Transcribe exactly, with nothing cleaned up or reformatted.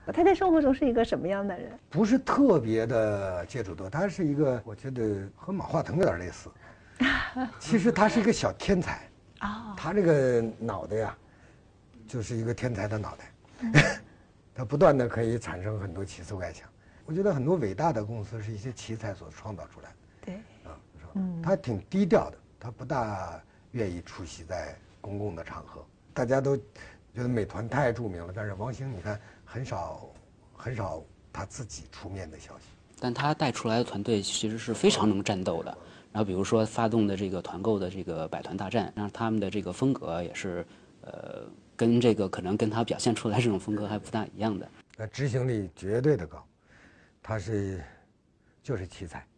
他在生活中是一个什么样的人？ 不是特别的接触多，他是一个，我觉得和马化腾有点类似。其实他是一个小天才啊，他这个脑袋呀，就是一个天才的脑袋，嗯、他不断的可以产生很多奇思怪想。我觉得很多伟大的公司是一些奇才所创造出来的。 对， 啊，嗯，他挺低调的，他不大愿意出席在公共的场合。大家都觉得美团太著名了，但是王兴你看很少很少他自己出面的消息。 但他带出来的团队其实是非常能战斗的。然后比如说发动的这个团购的这个百团大战，然后他们的这个风格也是，呃，跟这个可能跟他表现出来这种风格还不大一样的。 那执行力绝对的高，他是就是奇才。